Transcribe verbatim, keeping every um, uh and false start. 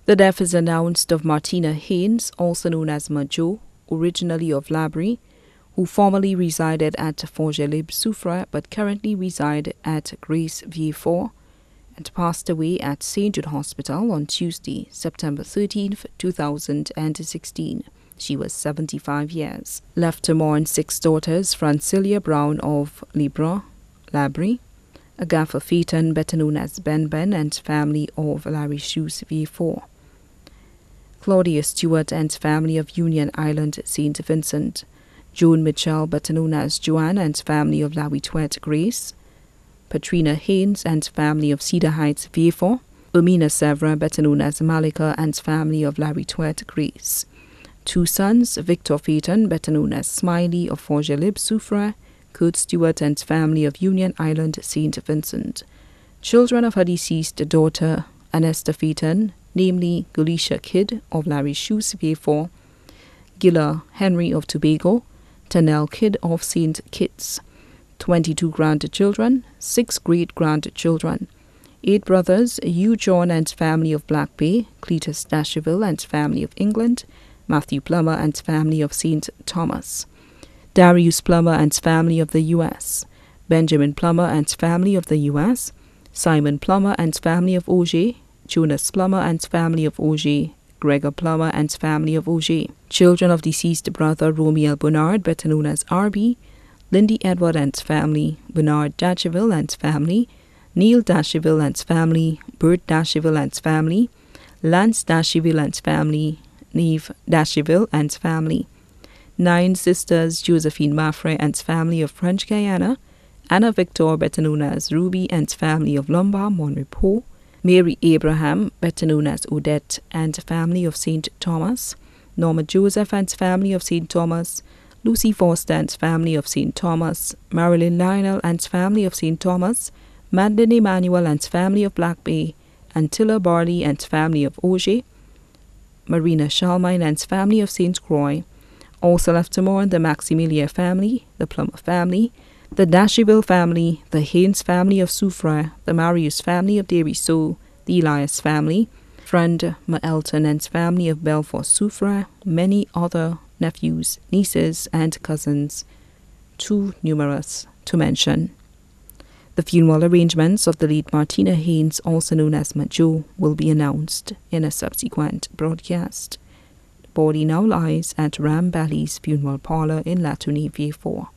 The death is announced of Martina Haynes, also known as Majo, originally of Labrie, who formerly resided at Forges-lès-Soufrière but currently reside at Grace Vieux-Fort, and passed away at Saint Jude Hospital on Tuesday, September thirteenth, two thousand sixteen. She was seventy-five years. Left to mourn six daughters: Francilia Brown of Libre, Labrie, Agatha Phaeton, better known as Ben Ben, and family of La Richousse Vieux-Fort, Claudia Stewart and family of Union Island, Saint Vincent, Joan Mitchell, better known as Joanne, and family of La Huituette, Grace, Patrina Haynes and family of Cedar Heights, Vieux-Fort, Ermina Sevra, better known as Malika, and family of La Huituette, Grace. Two sons, Victor Phaeton, better known as Smiley of Forges-lès-Soufrière, Kurt Stewart and family of Union Island, Saint Vincent. Children of her deceased daughter, Anesta Phaeton, namely Gulicia Kidd of La Richousse Vieux-Fort, Gilla Henry of Tobago, Tanel Kidd of Saint Kitts. twenty-two grandchildren, six great-grandchildren, eight brothers, Hugh John and family of Black Bay, Cletus Dasheville and family of England, Matthew Plummer and family of Saint Thomas, Darius Plummer and family of the U S, Benjamin Plummer and family of the U S, Simon Plummer and family of Auger, Jonas Plummer and family of Auger, Gregor Plummer and family of Auger. Children of deceased brother Romiel Bernard, better known as R B, Lindy Edward and family, Bernard Dasheville and family, Neil Dasheville and family, Bert Dasheville and family, Lance Dasheville and family, Neve Dasheville and family. Nine sisters, Josephine Maffray and family of French Guiana, Anna Victor, better known as Ruby and family of Lombard, Monrepos, Mary Abraham, better known as Odette and family of Saint Thomas, Norma Joseph and family of Saint Thomas, Lucy Foster and family of Saint Thomas, Marilyn Lionel and family of Saint Thomas, Madeline Emmanuel and family of Black Bay, Antilla Barley and family of Auger, Marina Charlemagne and family of Saint Croix. Also left to mourn the Maximilien family, the Plummer family, the Dasheville family, the Haynes family of Soufrière, the Marius family of Desruisseaux, the Elias family, friend Maelton and family of Belfort-Soufrière, many other nephews, nieces, and cousins, too numerous to mention. The funeral arrangements of the late Martina Haynes, also known as Majo, will be announced in a subsequent broadcast. The body now lies at Ram Bally's funeral parlor in Latune, Vieux-Fort.